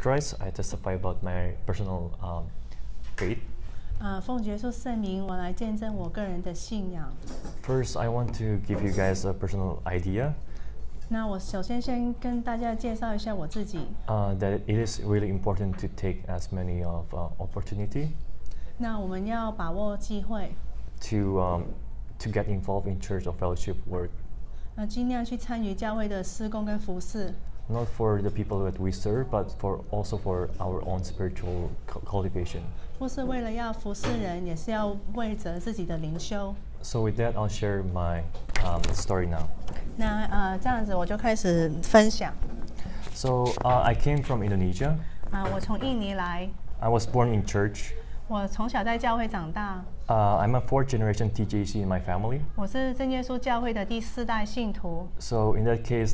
Christ, I testify about my personal faith. 奉耶稣圣名，我来见证我个人的信仰。 First, I want to give you guys a personal idea 那我首先跟大家介绍一下我自己。 that it is really important to take as many of opportunity 那我们要把握机会， to get involved in church or fellowship work. 尽量去参与教会的施工跟服事。 Not for the people that we serve, but also for our own spiritual cultivation. 或是为了要服侍人，也是要为着自己的灵修。 So with that, I'll share my story now. 那这样子我就开始分享。 So I came from Indonesia. 我从印尼来， I was born in church. 我从小在教会长大。 I'm a fourth generation TJC in my family. 我是真耶稣教会的第4代信徒。 So in that case,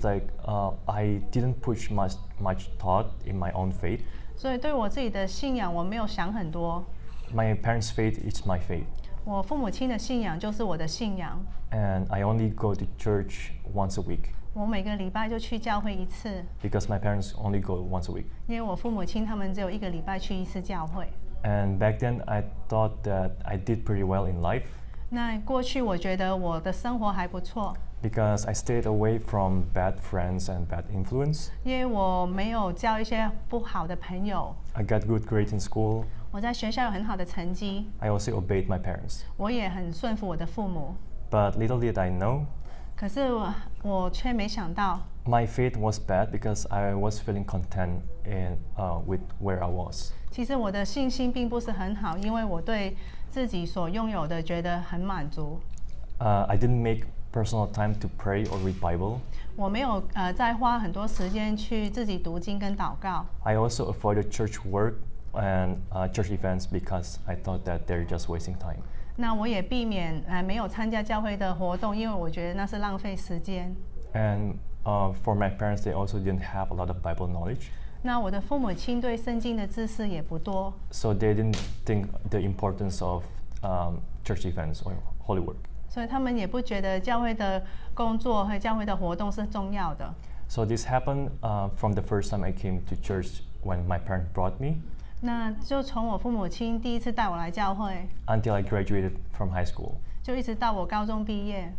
I didn't push much thought in my own faith. 所以对我自己的信仰，我没有想很多。 My parents' faith is my faith. 我父母亲的信仰就是我的信仰。 And I only go to church once a week. 我每个礼拜就去教会1次。 Because my parents only go once a week. 因为我父母亲他们只有1个礼拜去1次教会。 And back then, I thought that I did pretty well in life. 那过去我觉得我的生活还不错。 Because I stayed away from bad friends and bad influence. 因为我没有交一些不好的朋友。 I got good grades in school. 我在学校有很好的成绩。 I also obeyed my parents. 我也很顺服我的父母。 But little did I know. 可是我却没想到。 My faith was bad because I was feeling content with where I was. 其实我的信心并不是很好，因为我对自己所拥有的觉得很满足。 I didn't make personal time to pray or read Bible. 我没有再花很多时间去自己读经跟祷告。 I also avoided church work and church events because I thought that they're just wasting time. 那我也避免没有参加教会的活动，因为我觉得那是浪费时间。 And for my parents, they also didn't have a lot of Bible knowledge. 那我的父母亲对圣经的知识也不多。 So they didn't think the importance of church events or holy work. 所以他们也不觉得教会的工作和教会的活动是重要的。 So this happened from the first time I came to church when my parents brought me. 那就从我父母亲第1次带我来教会 until I graduated from high school. 就一直到我高中毕业。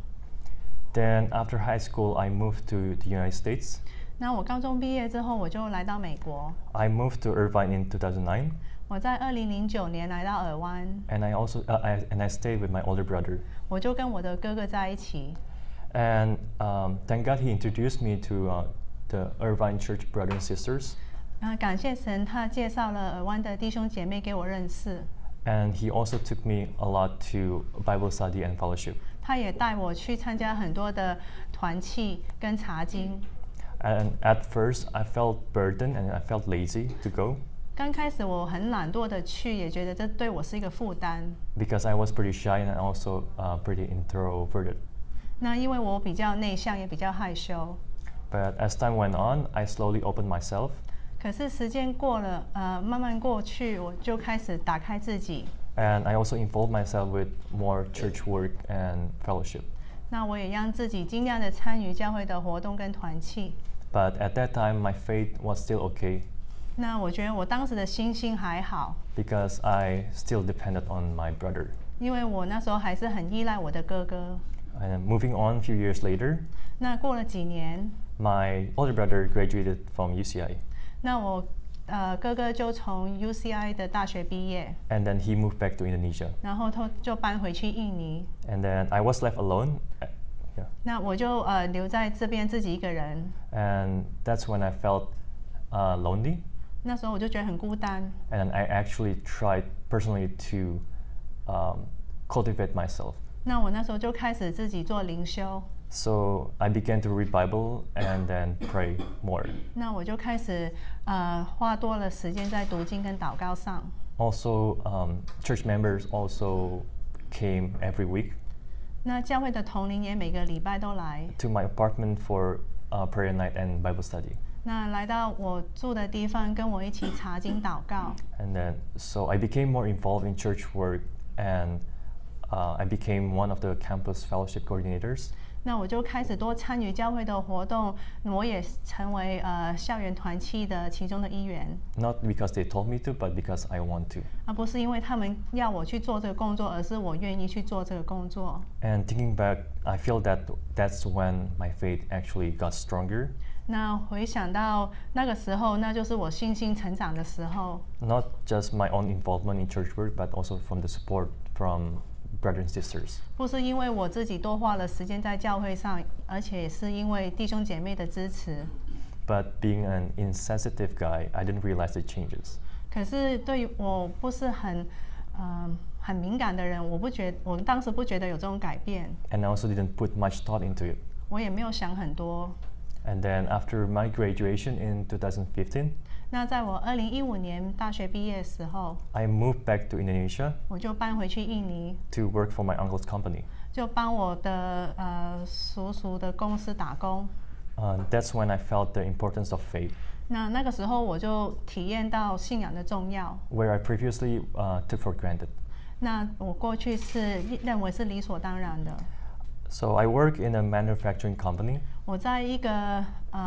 Then after high school, I moved to the United States. 那我高中毕业之后，我就来到美国。 I moved to Irvine in 2009. 我在2009年来到尔湾。 And I also I stayed with my older brother. 我就跟我的哥哥在一起。 And thank God he introduced me to the Irvine Church brothers and sisters. 感谢神，他介绍了尔湾的弟兄姐妹给我认识。 And he also took me a lot to Bible study and fellowship. 他也带我去参加很多的团契跟查经。 And at first, I felt burdened and I felt lazy to go. 刚开始我很懒惰的去，也觉得这对我是一个负担。 Because I was pretty shy and also pretty introverted. 那因为我比较内向，也比较害羞。 But as time went on, I slowly opened myself. 可是时间过了，慢慢过去，我就开始打开自己。 And I also involved myself with more church work and fellowship. 那我也让自己尽量的参与教会的活动跟团契。 But at that time, my faith was still okay. 那我觉得我当时的信心还好。 Because I still depended on my brother. 因为我那时候还是很依赖我的哥哥。 And moving on a few years later. 那过了几年。 My older brother graduated from UCI. 那我哥哥就从 UCI 的大学毕业。 And then he moved back to Indonesia. 然后他就搬回去印尼。 And then I was left alone. Yeah. 那我就留在这边自己一个人。 And that's when I felt lonely. 那时候我就觉得很孤单。 And I actually tried personally to cultivate myself. 那我那时候就开始自己做灵修。 So I began to read Bible and then pray more. 那我就开始花多了时间在读经跟祷告上。 Also, church members also came every week. 那教会的同龄也每个礼拜都来。 To my apartment for prayer night and Bible study. 那来到我住的地方，跟我一起查经祷告。 And then, so I became more involved in church work, and I became one of the campus fellowship coordinators. 那我就开始多参与教会的活动，我也成为校园团契的其中的一员。 Not because they told me to, but because I want to. 而不是因为他们要我去做这个工作，而是我愿意去做这个工作。 And thinking back, I feel that that's when my faith actually got stronger. 那回想到那个时候，那就是我信心成长的时候。 Not just my own involvement in church work, but also from the support from brothers and sisters. 不是因为我自己多花了时间在教会上，而且也是因为弟兄姐妹的支持。 But being an insensitive guy, I didn't realize the changes. 可是对于我不是很敏感的人，我当时不觉得有这种改变。 And I also didn't put much thought into it. 我也没有想很多。 And then after my graduation in 2015, 那在我2015年大学毕业的时候， I moved back to Indonesia 我就搬回去印尼， to work for my uncle's company. 就帮我的叔叔的公司打工。 That's when I felt the importance of faith, 那个时候我就体验到信仰的重要。 where I previously took for granted. 那我过去是认为是理所当然的。 So I work in a manufacturing company 我在一个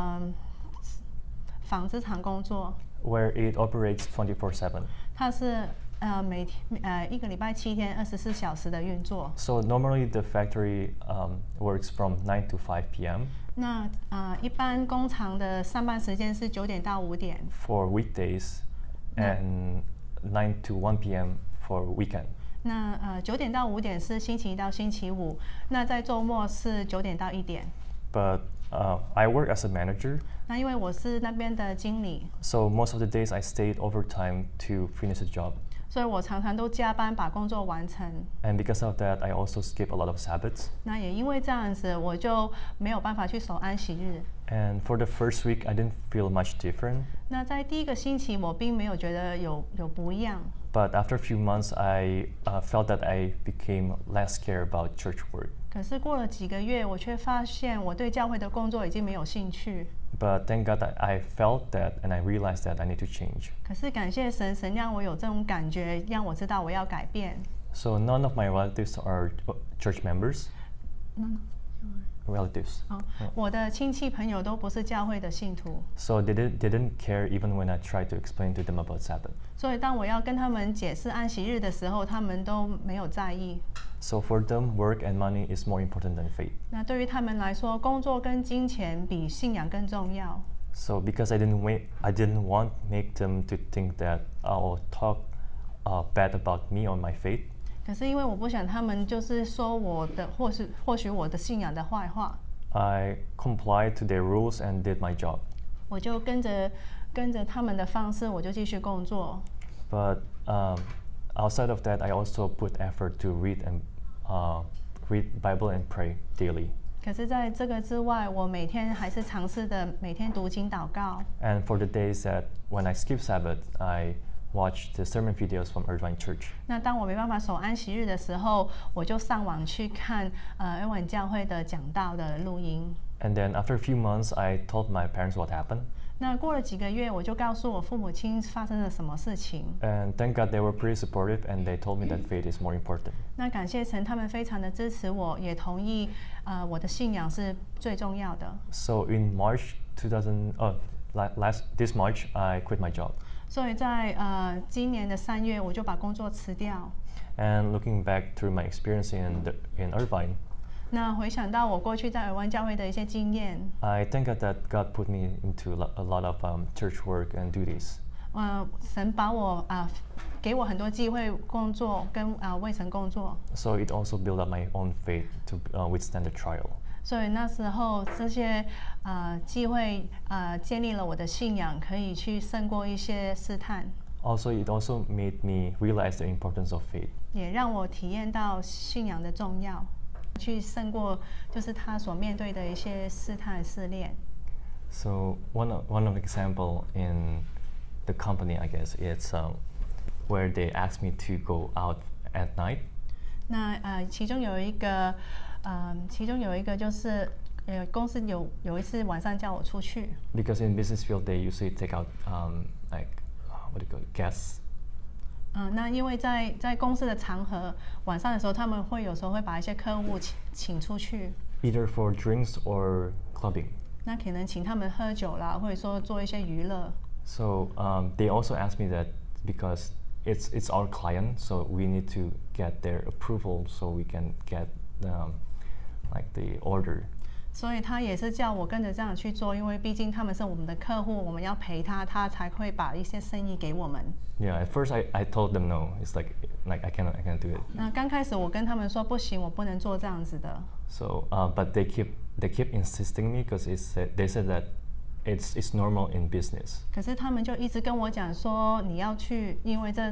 纺织厂工作， where it operates 24/7. 它是每天一个礼拜7天24小时的运作。 So normally the factory works from 9 to 5 p.m. 那一般工厂的上班时间是9点到5点， for weekdays and 9 to 1 p.m. for weekend. 那9点到5点是星期一到星期五，那在周末是9点到1点。 But I work as a manager, 那因为我是那边的经理， so most of the days I stayed overtime to finish the job. 所以我常常都加班把工作完成。 And because of that, I also skip a lot of Sabbaths. 那也因为这样子，我就没有办法去守安息日。 And for the first week, I didn't feel much different. 那在第一个星期，我并没有觉得有不一样。 But after a few months, I felt that I became less care about church work. 可是过了几个月，我却发现我对教会的工作已经没有兴趣。 But thank God that I felt that and I realized that I need to change. 可是感谢神，神让我有这种感觉，让我知道我要改变。 So none of my relatives are church members. Relatives. 我的亲戚朋友都不是教会的信徒， So they didn't care even when I tried to explain to them about Sabbath. 所以当我要跟他们解释安息日的时候，他们都没有在意。 So for them, work and money is more important than faith. 那对于他们来说，工作跟金钱比信仰更重要。 So because I didn't want make them to think that I'll talk bad about me or my faith. 可是因为我不想他们就是说我的，或许我的信仰的坏话， I complied to their rules and did my job. 我就跟着他们的方式，我就继续工作。 But outside of that, I also put effort to read Bible and pray daily. 可是在这个之外，我每天还是尝试的每天读经祷告。 And for the days that when I skip Sabbath, I watch the sermon videos from Irvine Church. 那当我没办法守安息日的时候，我就上网去看恩文教会的讲道的录音。 And then after a few months, I told my parents what happened. 那过了几个月，我就告诉我父母亲发生了什么事情。 And thank God they were pretty supportive and they told me that faith is more important. 那感谢神，他们非常的支持我，也同意我的信仰是最重要的。 So in March this March, I quit my job. 所以在今年的3月，我就把工作辞掉。 And looking back through my experience in Irvine, 那回想到我过去在尔湾教会的一些经验， I thank God that God put me into a lot of church work and duties. 神把我给我很多机会工作跟为神工作， So it also built up my own faith to withstand the trial. 所以那时候这些机会建立了我的信仰，可以去胜过一些试探， Also, it also made me realize the importance of faith. 也让我体验到信仰的重要，去胜过就是他所面对的一些试探试炼。 So one of example in the company, I guess, it's where they asked me to go out at night. 那其中有一个就是公司有一次晚上叫我出去， Because in business field, they usually take out what do you call it, guests. 那因为在公司的场合，晚上的时候他们会有时候会把一些客户请出去。 either for drinks or clubbing. 那可能请他们喝酒啦，或者说做一些娱乐。 So they also asked me that because it's our client, so we need to get their approval so we can get like the order. 所以他也是叫我跟着这样去做，因为毕竟他们是我们的客户，我们要陪他，他才会把一些生意给我们。 Yeah, at first I told them no. It's like I cannot do it. 那刚开始我跟他们说不行，我不能做这样子的。 So but they keep insisting me because they said that it's normal in business. 可是他们就一直跟我讲说你要去，因为这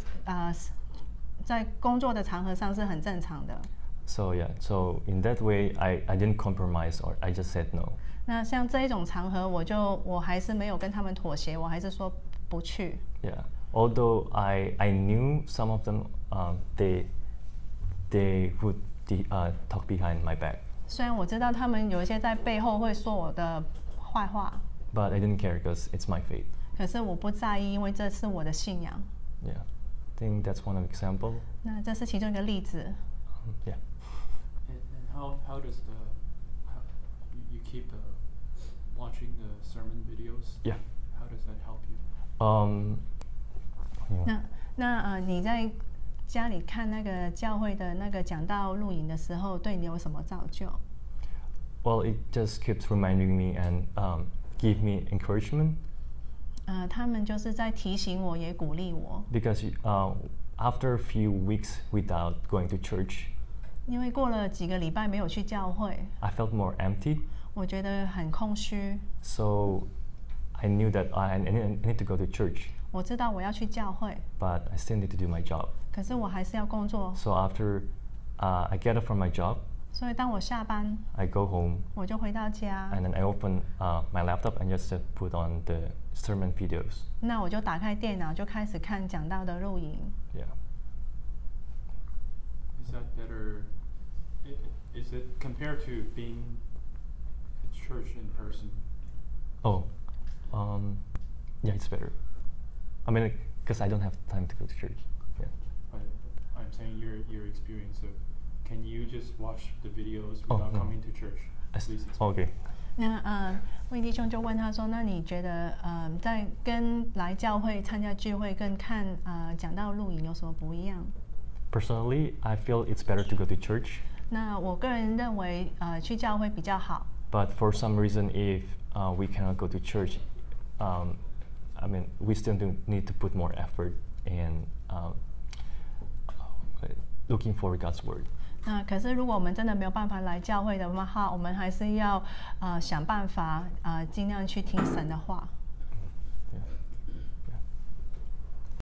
在工作的场合上是很正常的。 So yeah, so in that way, I didn't compromise or I just said no. 那像这一种场合，我还是没有跟他们妥协，我还是说不去。 Yeah, although I knew some of them, they would talk behind my back. 虽然我知道他们有一些在背后会说我的坏话， But I didn't care because it's my faith. 可是我不在意，因为这是我的信仰。 Yeah, I think that's one example. 那这是其中一个例子。 Yeah. And how does you keep watching the sermon videos? Yeah. How does that help you? Yeah. 你在家里看那个教会的那个讲道录影的时候，对你有什么造就？ Well, it just keeps reminding me and give me encouragement. 他们就是在提醒我，也鼓励我。 Because after a few weeks without going to church, 因为过了几个礼拜没有去教会， I felt more empty. 我觉得很空虚。 So I knew that I need to go to church, 我知道我要去教会， but I still need to do my job. 可是我还是要工作。 So after I get up from my job, 所以当我下班， I go home 我就回到家， and then I open my laptop and just put on the sermon videos. 那我就打开电脑，就开始看讲道的录影。 Yeah. Is that better? Is it compared to being at church in person? Oh, yeah, it's better. I mean, because I don't have time to go to church. Yeah. But I'm saying your experience of, can you just watch the videos Oh, without no. coming to church? Please explain. Okay. 那魏弟兄就问他说：“那你觉得在跟来教会参加聚会跟看讲道录影有什么不一样？” Personally, I feel it's better to go to church. 那我个人认为去教会比较好。 But for some reason, if we cannot go to church, I mean, we still do need to put more effort in looking for God's word. 那可是如果我们真的没有办法来教会的话，我们还是要想办法尽量去听神的话。